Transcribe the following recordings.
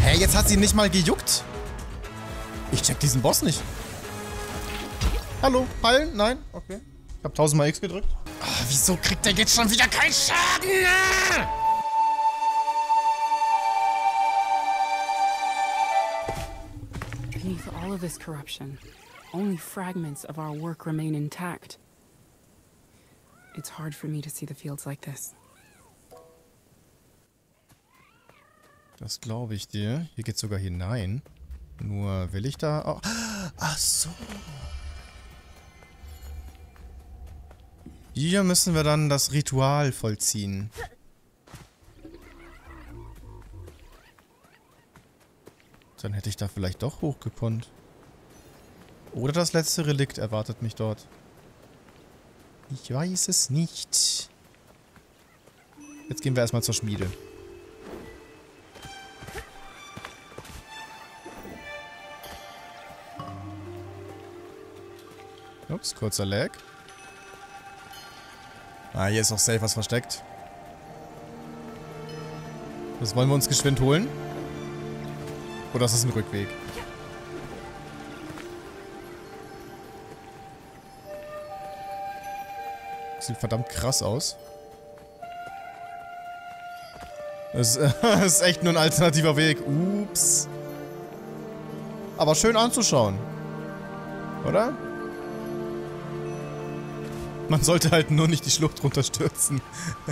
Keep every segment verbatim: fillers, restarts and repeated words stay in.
Hä, jetzt hat sie nicht mal gejuckt. Ich check diesen Boss nicht. Hallo, heilen? Nein? Okay. Ich hab tausendmal X gedrückt. Oh, wieso kriegt der jetzt schon wieder keinen Schaden? Beneath all of this corruption, only fragments of our work remain intact. It's hard for me to see the fields like this. Das glaube ich dir. Hier geht's sogar hinein. Nur will ich da auch... Ach so. Hier müssen wir dann das Ritual vollziehen. Dann hätte ich da vielleicht doch hochgekonnt. Oder das letzte Relikt erwartet mich dort. Ich weiß es nicht. Jetzt gehen wir erstmal zur Schmiede. Ups, kurzer Lag. Ah, hier ist noch safe was versteckt. Das wollen wir uns geschwind holen. Oder ist das ein Rückweg? Sieht verdammt krass aus. Das ist, das ist echt nur ein alternativer Weg. Ups. Aber schön anzuschauen. Oder? Man sollte halt nur nicht die Schlucht runterstürzen.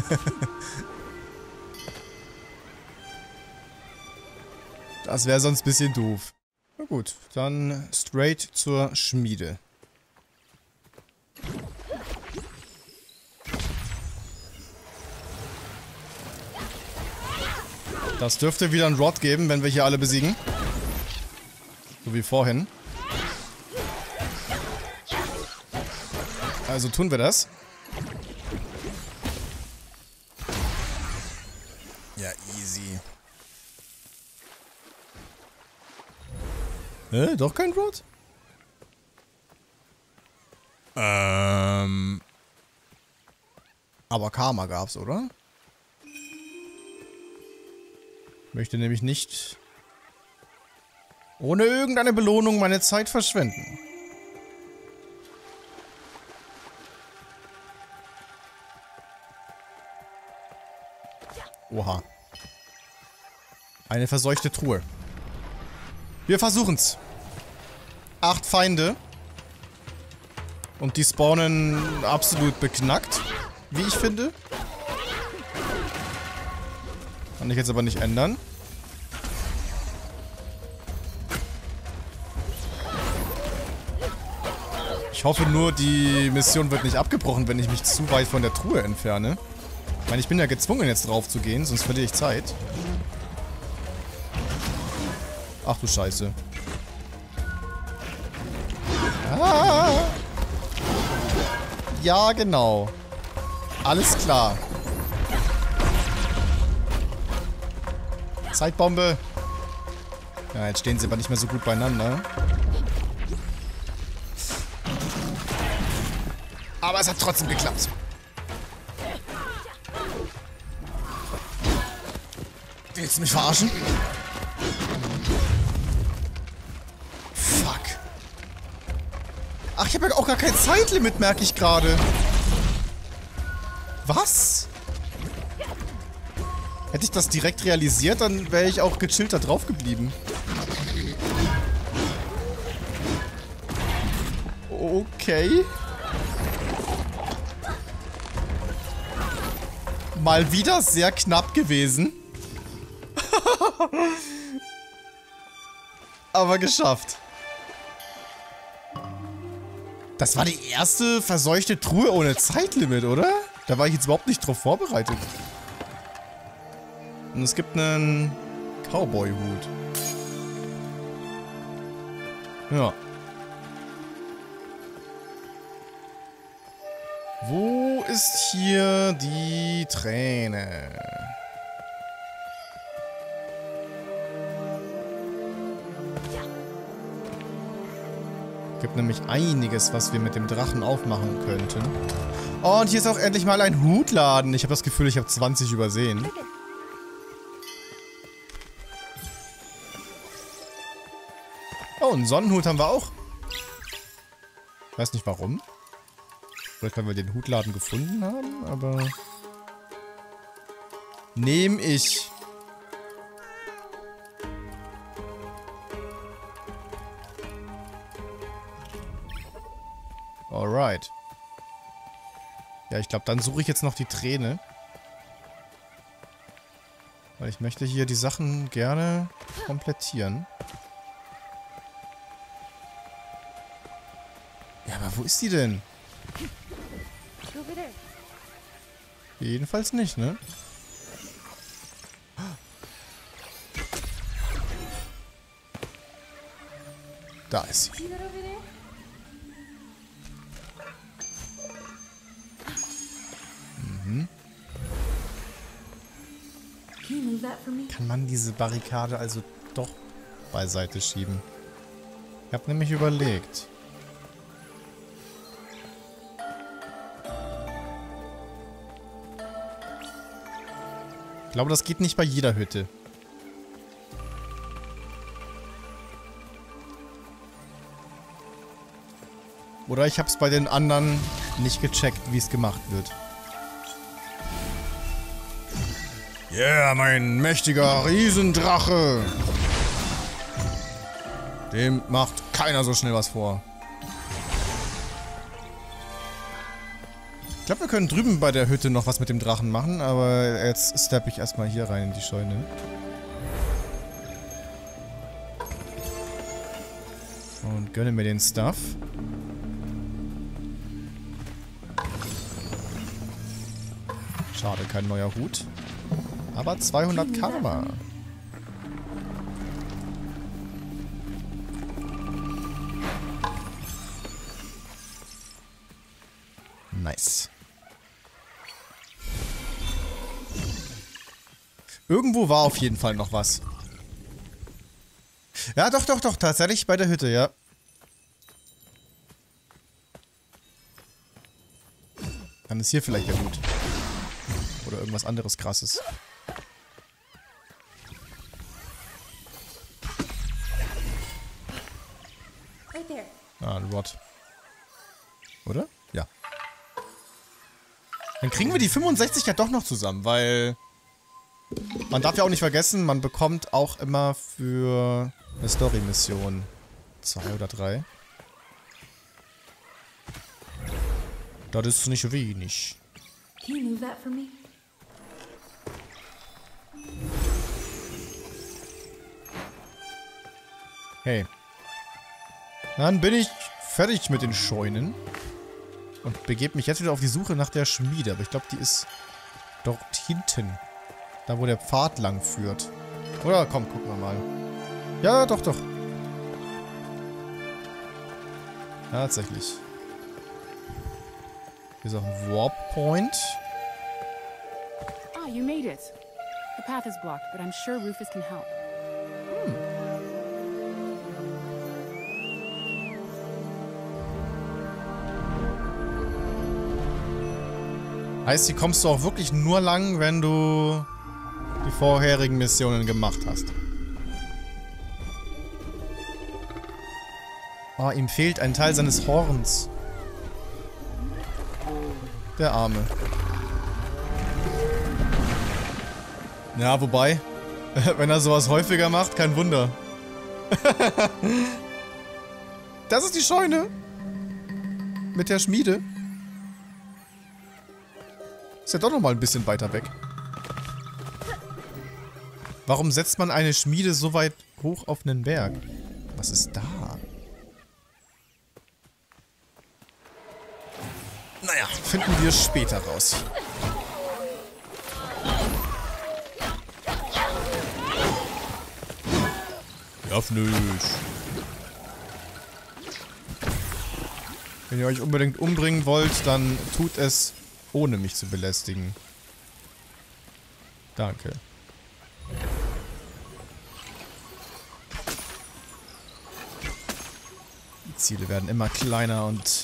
Das wäre sonst ein bisschen doof. Na gut, dann straight zur Schmiede. Das dürfte wieder ein Rod geben, wenn wir hier alle besiegen. So wie vorhin. Also tun wir das. Ja, easy. Hä? Doch kein Rod? Ähm. Aber Karma gab's, oder? Ich möchte nämlich nicht ohne irgendeine Belohnung meine Zeit verschwenden. Oha. Eine verseuchte Truhe. Wir versuchen's. Acht Feinde. Und die spawnen absolut beknackt, wie ich finde. Kann ich jetzt aber nicht ändern. Ich hoffe nur, die Mission wird nicht abgebrochen, wenn ich mich zu weit von der Truhe entferne. Ich meine, ich bin ja gezwungen, jetzt drauf zu gehen, sonst verliere ich Zeit. Ach du Scheiße. Ah! Ja, genau. Alles klar. Zeitbombe. Ja, jetzt stehen sie aber nicht mehr so gut beieinander. Aber es hat trotzdem geklappt. Willst du mich verarschen? Fuck. Ach, ich habe ja auch gar kein Zeitlimit, merke ich gerade. Was? Hätte ich das direkt realisiert, dann wäre ich auch gechillt da drauf geblieben. Okay. Mal wieder sehr knapp gewesen. Aber geschafft. Das war die erste verseuchte Truhe ohne Zeitlimit, oder? Da war ich jetzt überhaupt nicht drauf vorbereitet. Und es gibt einen Cowboy-Hut. Ja. Wo ist hier die Träne? Gibt nämlich einiges, was wir mit dem Drachen aufmachen könnten. Oh, und hier ist auch endlich mal ein Hutladen. Ich habe das Gefühl, ich habe zwanzig übersehen. Oh, einen Sonnenhut haben wir auch. Ich weiß nicht warum. Vielleicht, weil wir den Hutladen gefunden haben, aber... Nehm ich. Alright. Ja, ich glaube, dann suche ich jetzt noch die Träne. Weil ich möchte hier die Sachen gerne komplettieren. Ja, aber wo ist die denn? Jedenfalls nicht, ne? Da ist sie. Mhm. Kann man diese Barrikade also doch beiseite schieben? Ich habe nämlich überlegt. Ich glaube, das geht nicht bei jeder Hütte. Oder ich habe es bei den anderen nicht gecheckt, wie es gemacht wird. Yeah, mein mächtiger Riesendrache. Dem macht keiner so schnell was vor. Ich glaube, wir können drüben bei der Hütte noch was mit dem Drachen machen, aber jetzt steppe ich erstmal hier rein in die Scheune. Und gönne mir den Stuff. Schade, kein neuer Hut. Aber zweihundert Karma. Nice. Irgendwo war auf jeden Fall noch was. Ja, doch, doch, doch. Tatsächlich bei der Hütte, ja. Dann ist hier vielleicht der Hut. Oder irgendwas anderes Krasses. Ah, ein Rod. Oder? Ja. Dann kriegen wir die fünfundsechzig ja doch noch zusammen, weil... Man darf ja auch nicht vergessen, man bekommt auch immer für eine Story-Mission zwei oder drei. Das ist nicht wenig. Can you move that for me? Hey. Dann bin ich fertig mit den Scheunen. Und begebe mich jetzt wieder auf die Suche nach der Schmiede. Aber ich glaube, die ist dort hinten. Da, wo der Pfad lang führt. Oder? Komm, gucken wir mal. Ja, doch, doch. Tatsächlich. Hier ist auch ein Warp Point. Ah, you made it. The path is blocked, but I'm sure Rufus can help. Hm. Heißt, hier kommst du auch wirklich nur lang, wenn du die vorherigen Missionen gemacht hast. Oh, ihm fehlt ein Teil seines Horns. Der Arme. Ja, wobei, wenn er sowas häufiger macht, kein Wunder. Das ist die Scheune. Mit der Schmiede. Ist ja doch noch mal ein bisschen weiter weg. Warum setzt man eine Schmiede so weit hoch auf einen Berg? Was ist da? Naja, finden wir später raus. Darf nicht. Wenn ihr euch unbedingt umbringen wollt, dann tut es, ohne mich zu belästigen. Danke. Die Ziele werden immer kleiner und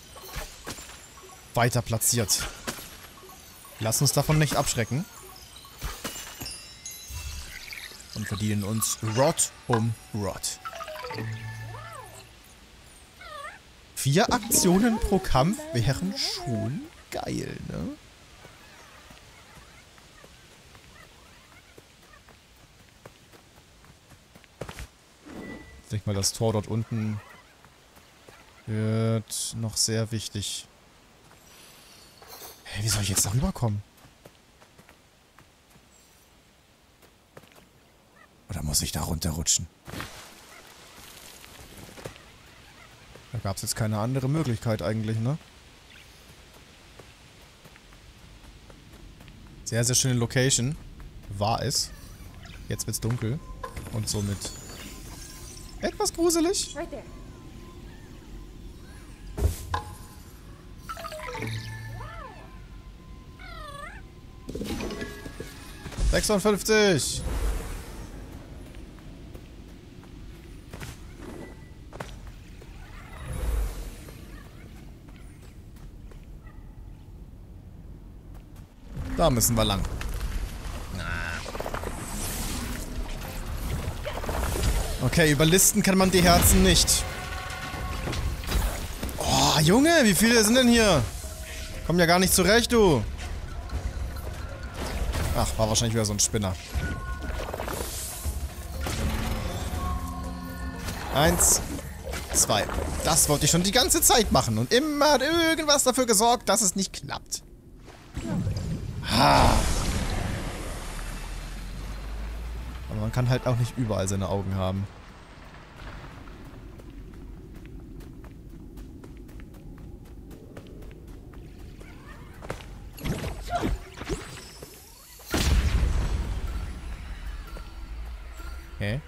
weiter platziert. Lass uns davon nicht abschrecken. Und verdienen uns Rod um Rod. Vier Aktionen pro Kampf wären schon geil, ne? Ich denke mal, das Tor dort unten wird noch sehr wichtig. Hä, wie soll ich jetzt da rüberkommen? Oder muss ich da runterrutschen? Da gab es jetzt keine andere Möglichkeit eigentlich, ne? Sehr, sehr schöne Location. War es. Jetzt wird's dunkel. Und somit etwas gruselig. Right there. sechsundfünfzig. Da müssen wir lang. Okay, überlisten kann man die Herzen nicht. Oh, Junge, wie viele sind denn hier? Kommen ja gar nicht zurecht, du. Ach, war wahrscheinlich wieder so ein Spinner. Eins, zwei. Das wollte ich schon die ganze Zeit machen. Und immer hat irgendwas dafür gesorgt, dass es nicht klappt. Ha. Aber man kann halt auch nicht überall seine Augen haben. Hä?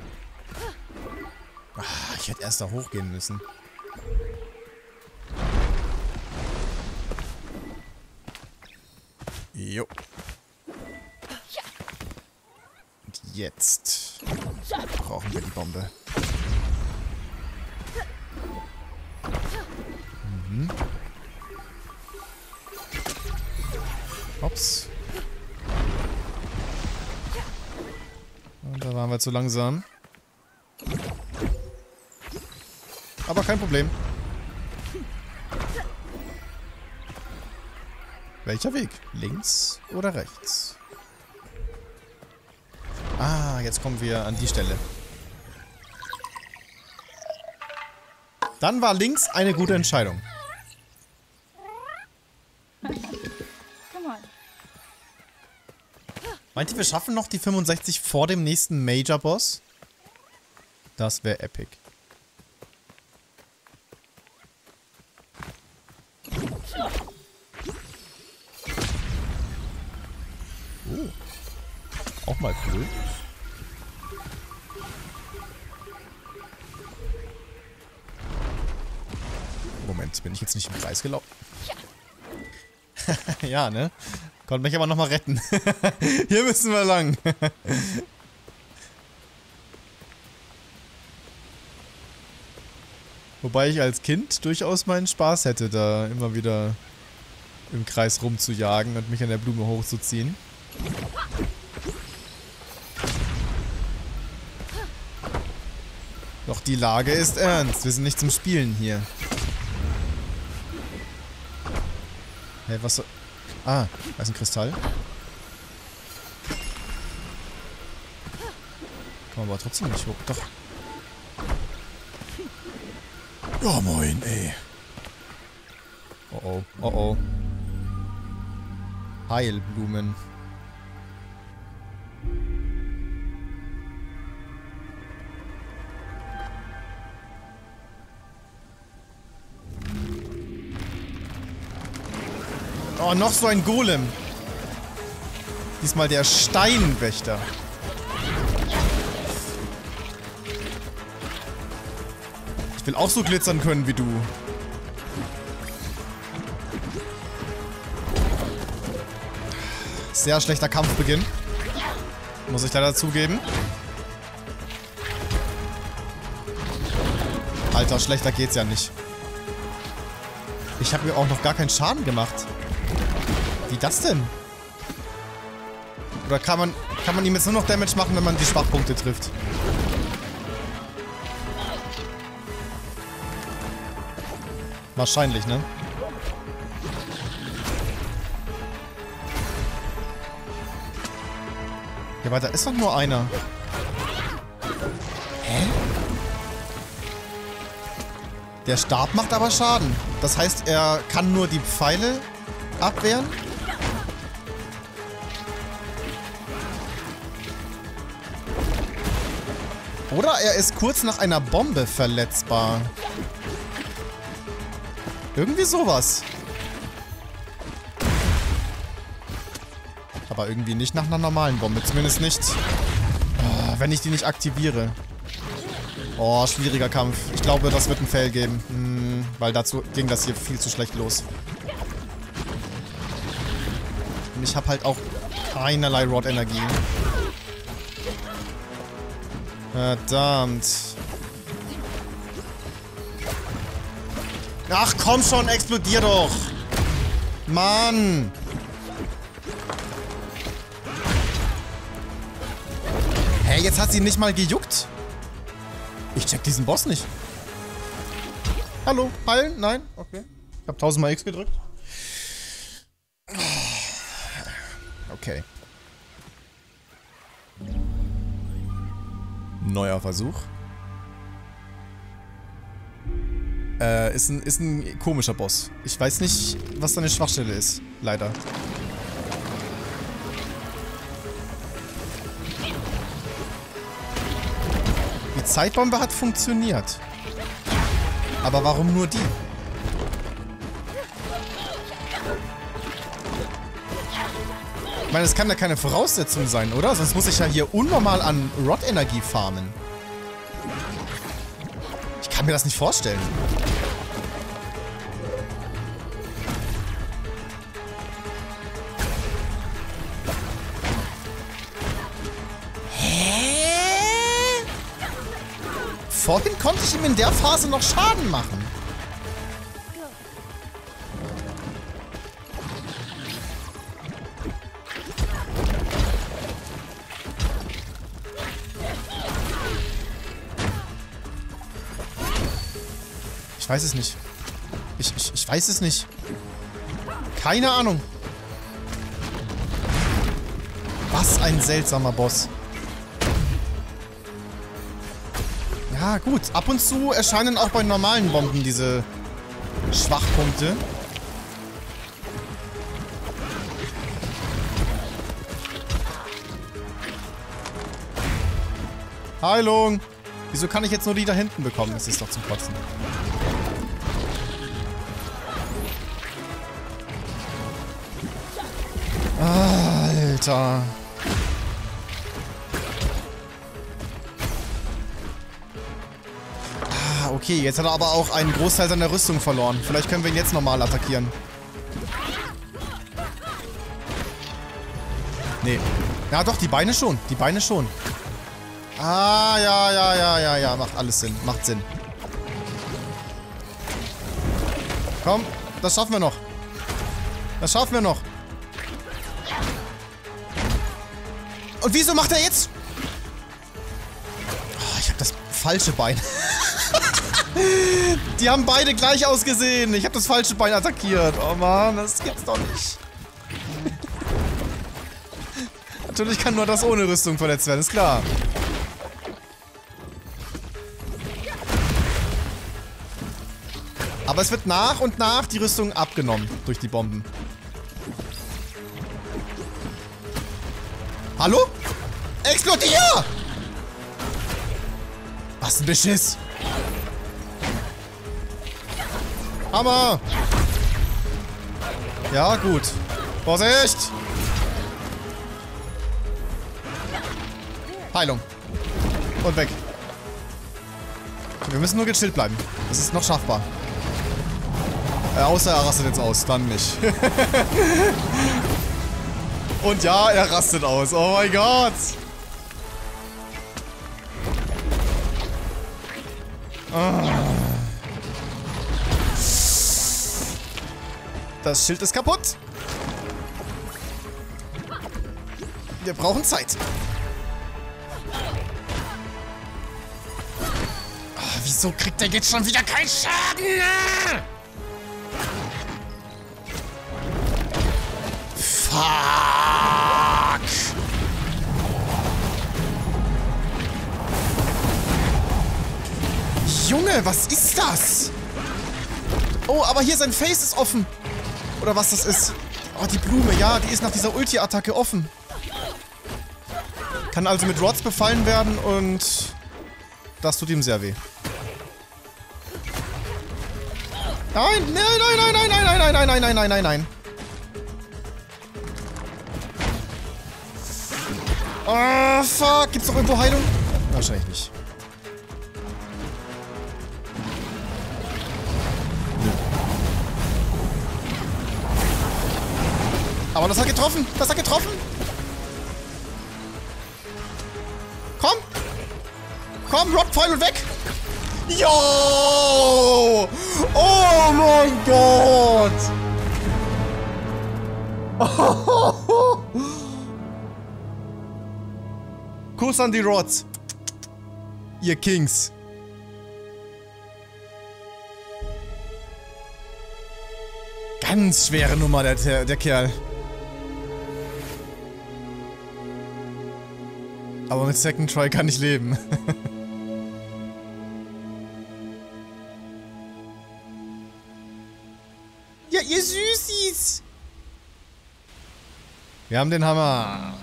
Ah, ich hätte erst da hochgehen müssen. Jo. Und jetzt brauchen wir die Bombe. Mhm. Hops. Und da waren wir zu langsam. Aber kein Problem. Welcher Weg? Links oder rechts? Ah, jetzt kommen wir an die Stelle. Dann war links eine gute Entscheidung. Meint ihr, wir schaffen noch die fünfundsechzig vor dem nächsten Major-Boss? Das wäre epic. Oh. Auch mal cool. Moment, bin ich jetzt nicht im Kreis gelaufen? Ja, ne? Konnte mich aber nochmal retten. Hier müssen wir lang. Wobei ich als Kind durchaus meinen Spaß hätte, da immer wieder im Kreis rumzujagen und mich an der Blume hochzuziehen. Doch die Lage ist ernst. Wir sind nicht zum Spielen hier. Hey, was soll... Ah, da ist ein Kristall. Kann man aber trotzdem nicht hoch. Doch. Ja, moin, ey. Oh oh, oh oh. Heilblumen. Oh, noch so ein Golem. Diesmal der Steinwächter. Ich will auch so glitzern können wie du. Sehr schlechter Kampfbeginn. Muss ich leider zugeben. Alter, schlechter geht's ja nicht. Ich habe mir auch noch gar keinen Schaden gemacht. Wie das denn? Oder kann man, kann man ihm jetzt nur noch Damage machen, wenn man die Schwachpunkte trifft? Wahrscheinlich, ne? Ja, aber da ist doch nur einer. Hä? Der Stab macht aber Schaden. Das heißt, er kann nur die Pfeile abwehren? Oder er ist kurz nach einer Bombe verletzbar. Irgendwie sowas. Aber irgendwie nicht nach einer normalen Bombe. Zumindest nicht, oh, wenn ich die nicht aktiviere. Oh, schwieriger Kampf. Ich glaube, das wird ein Fail geben. Hm, weil dazu ging das hier viel zu schlecht los. Und ich habe halt auch keinerlei Rod-Energie. Verdammt. Ach komm schon, explodier doch. Mann. Hä, jetzt hat sie nicht mal gejuckt? Ich check diesen Boss nicht. Hallo, heilen? Nein? Okay. Ich hab tausendmal X gedrückt. Okay. Neuer Versuch. Äh, ist ein, ist ein komischer Boss. Ich weiß nicht, was seine Schwachstelle ist. Leider. Die Zeitbombe hat funktioniert. Aber warum nur die? Ich meine, das kann ja keine Voraussetzung sein, oder? Sonst muss ich ja hier unnormal an Rod-Energie farmen. Ich kann mir das nicht vorstellen. Hä? Vorhin konnte ich ihm in der Phase noch Schaden machen. Ich weiß es nicht. Ich, ich, ich weiß es nicht. Keine Ahnung. Was ein seltsamer Boss. Ja, gut. Ab und zu erscheinen auch bei normalen Bomben diese Schwachpunkte. Heilung! Wieso kann ich jetzt nur die da hinten bekommen? Das ist doch zum Kotzen. Alter. Ah, okay. Jetzt hat er aber auch einen Großteil seiner Rüstung verloren. Vielleicht können wir ihn jetzt normal attackieren. Nee. Ja, doch, die Beine schon. Die Beine schon. Ah, ja, ja, ja, ja, ja. Macht alles Sinn. Macht Sinn. Komm, das schaffen wir noch. Das schaffen wir noch. Und wieso macht er jetzt? Oh, ich habe das falsche Bein. Die haben beide gleich ausgesehen. Ich habe das falsche Bein attackiert. Oh Mann, das gibt's doch nicht. Natürlich kann nur das ohne Rüstung verletzt werden, ist klar. Aber es wird nach und nach die Rüstung abgenommen durch die Bomben. Hallo? Explodier! Was ein Beschiss! Hammer! Ja, gut. Vorsicht! Heilung. Und weg. Wir müssen nur gechillt bleiben. Das ist noch schaffbar. Äh, außer er rastet jetzt aus. Dann nicht. Und ja, er rastet aus. Oh mein Gott. Ah. Das Schild ist kaputt. Wir brauchen Zeit. Ah, wieso kriegt er jetzt schon wieder keinen Schaden? Fuck! Junge, was ist das? Oh, aber hier sein Face ist offen. Oder was das ist. Oh, die Blume, ja, die ist nach dieser Ulti-Attacke offen. Kann also mit Rods befallen werden und das tut ihm sehr weh. Nein, nein, nein, nein, nein, nein, nein, nein, nein, nein, nein, nein, nein. Oh, fuck. Gibt's doch irgendwo Heilung? Wahrscheinlich nicht. Nö. Aber das hat getroffen. Das hat getroffen. Komm. Komm, Rod, Pfeil und weg. Jo! Oh mein Gott! Kuss an die Rods. Ihr Kings. Ganz schwere Nummer, der, der, der Kerl. Aber mit Second Try kann ich leben. Ja, ihr Süßis! Wir haben den Hammer.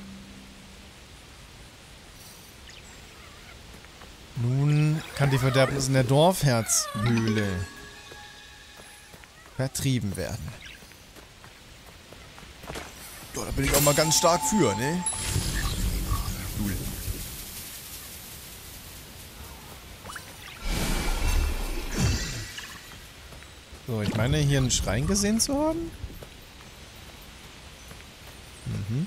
Nun kann die Verderbnis in der Dorfherzhöhle vertrieben werden. Ja, da bin ich auch mal ganz stark für, ne? Cool. So, ich meine, hier einen Schrein gesehen zu haben. Mhm.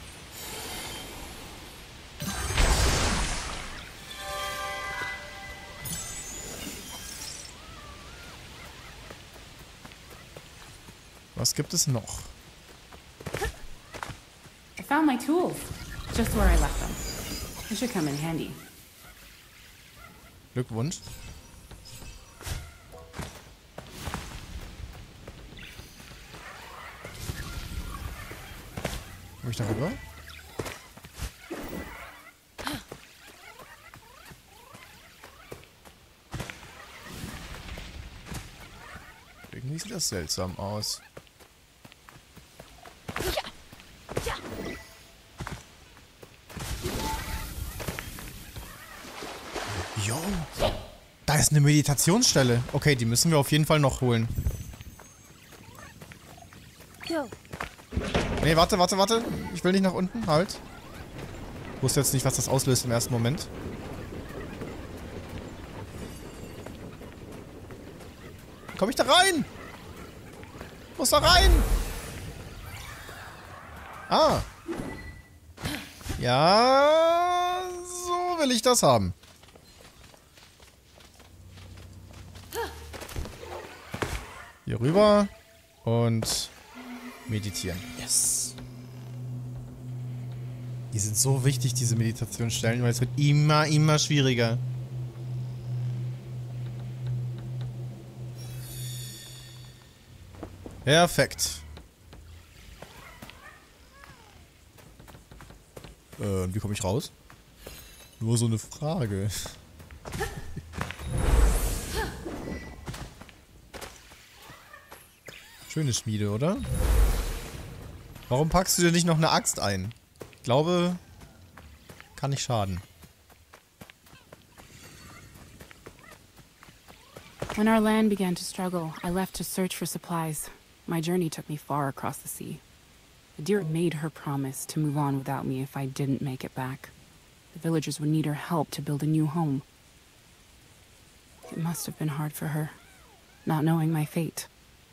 Was gibt es noch? I found my tools, just where I left them. They should come in handy. Glückwunsch. Wo ich darüber? Irgendwie sieht das seltsam aus. Jo, da ist eine Meditationsstelle. Okay, die müssen wir auf jeden Fall noch holen. Nee, warte, warte, warte. Ich will nicht nach unten. Halt. Ich wusste jetzt nicht, was das auslöst im ersten Moment. Komm ich da rein? Ich muss da rein. Ah. Ja, so will ich das haben. Hier rüber und meditieren. Yes. Die sind so wichtig, diese Meditationsstellen, weil es wird immer, immer schwieriger. Perfekt. Äh, wie komme ich raus? Nur so eine Frage. Schöne Schmiede, oder? Warum packst du dir nicht noch eine Axt ein? Ich glaube, kann nicht schaden. When our land began to struggle, I left to search for supplies. My journey took me far across the sea. The deer made her promise to move on without me if I didn't make it back. The villagers would need her help to build a new home. It must have been hard for her, not knowing my fate.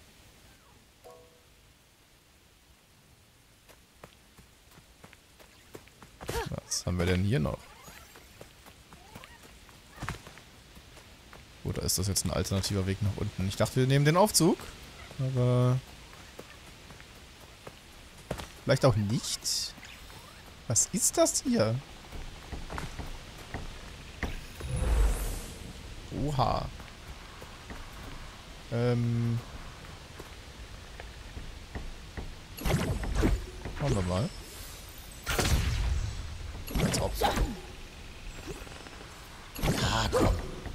Was haben wir denn hier noch? Oder ist das jetzt ein alternativer Weg nach unten? Ich dachte, wir nehmen den Aufzug. Aber... vielleicht auch nicht. Was ist das hier? Oha. Ähm... Schauen wir mal. Als ob. Ah, komm.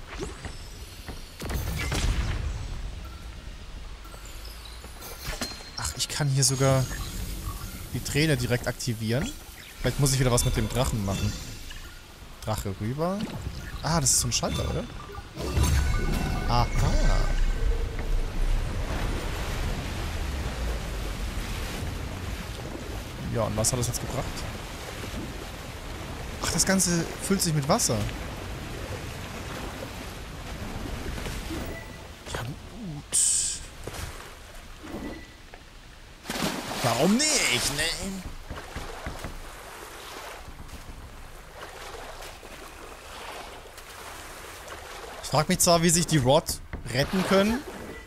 Ach, ich kann hier sogar die Träne direkt aktivieren. Vielleicht muss ich wieder was mit dem Drachen machen. Drache rüber. Ah, das ist so ein Schalter, oder? Aha. Ja, und was hat das jetzt gebracht? Ach, das Ganze füllt sich mit Wasser. Ja, gut. Warum nicht, ne? Ich frage mich zwar, wie sich die Rod retten können,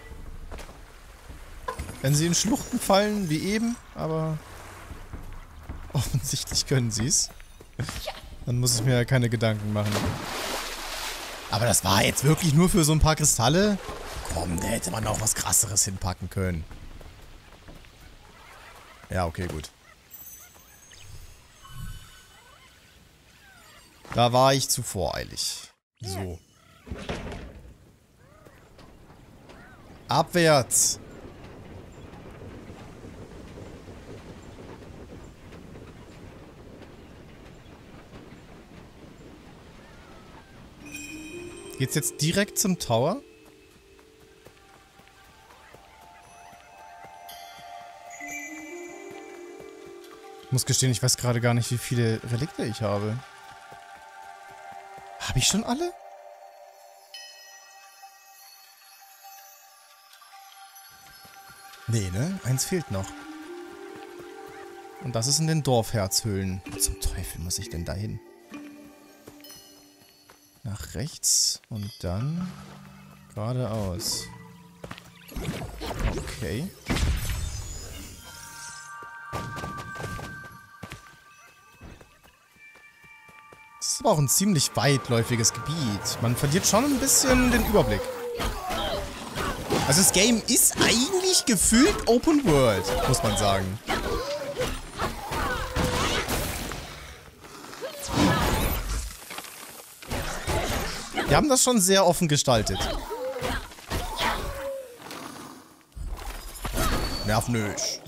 wenn sie in Schluchten fallen, wie eben, aber offensichtlich können sie es. Dann muss ich mir ja keine Gedanken machen. Aber das war jetzt wirklich nur für so ein paar Kristalle? Komm, da hätte man auch was Krasseres hinpacken können. Ja, okay, gut. Da war ich zu voreilig. So. Abwärts. Geht's jetzt direkt zum Tower? Ich muss gestehen, ich weiß gerade gar nicht, wie viele Relikte ich habe. Habe ich schon alle? Nee, ne? Eins fehlt noch. Und das ist in den Dorfherzhöhlen. Zum Teufel muss ich denn da hin? Nach rechts und dann geradeaus. Okay. Das ist aber auch ein ziemlich weitläufiges Gebiet. Man verliert schon ein bisschen den Überblick. Also das Game ist eigentlich gefühlt Open World, muss man sagen. Die haben das schon sehr offen gestaltet. Nerv nöch.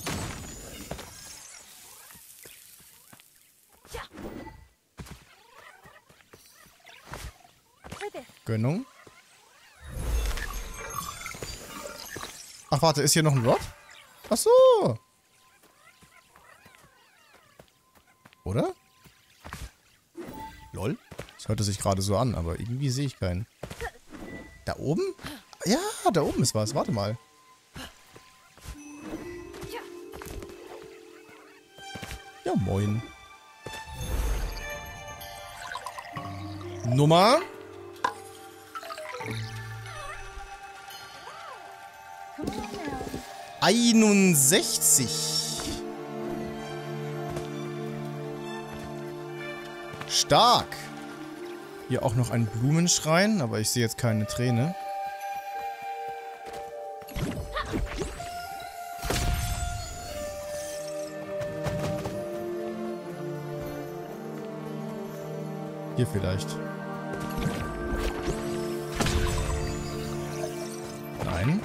Gönnung. Ach, warte, ist hier noch ein Rod? Ach so. Oder? Lol. Das hörte sich gerade so an, aber irgendwie sehe ich keinen. Da oben? Ja, da oben ist was. Warte mal. Ja, moin. Nummer? einundsechzig. Stark. Hier auch noch ein Blumenschrein, aber ich sehe jetzt keine Träne. Hier vielleicht. Nein.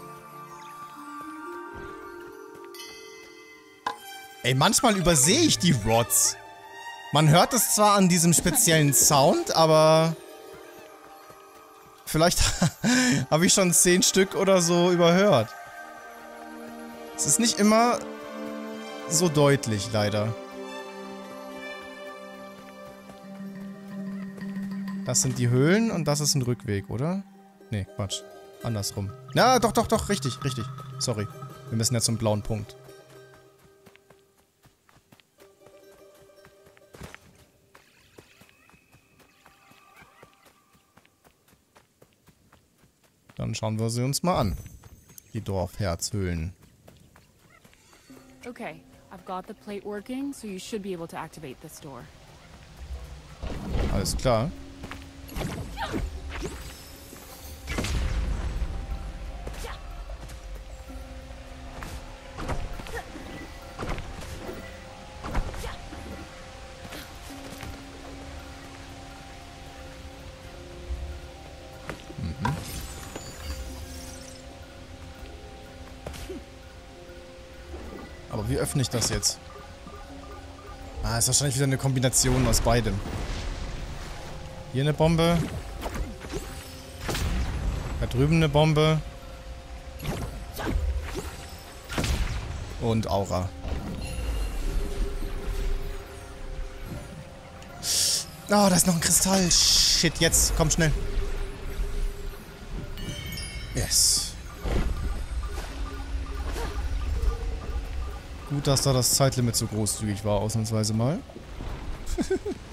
Ey, manchmal übersehe ich die Rods. Man hört es zwar an diesem speziellen Sound, aber vielleicht habe ich schon zehn Stück oder so überhört. Es ist nicht immer so deutlich, leider. Das sind die Höhlen und das ist ein Rückweg, oder? Nee, Quatsch. Andersrum. Na, doch, doch, doch, richtig, richtig. Sorry. Wir müssen jetzt zum blauen Punkt. Dann schauen wir sie uns mal an. Die Dorfherzhöhlen. Okay, I've got the plate working, so you should be able to activate this door. Alles klar. Aber wie öffne ich das jetzt? Ah, ist wahrscheinlich wieder eine Kombination aus beidem. Hier eine Bombe. Da drüben eine Bombe. Und Aura. Oh, da ist noch ein Kristall. Shit, jetzt. Komm schnell. Yes. Gut, dass da das Zeitlimit so großzügig war, ausnahmsweise mal.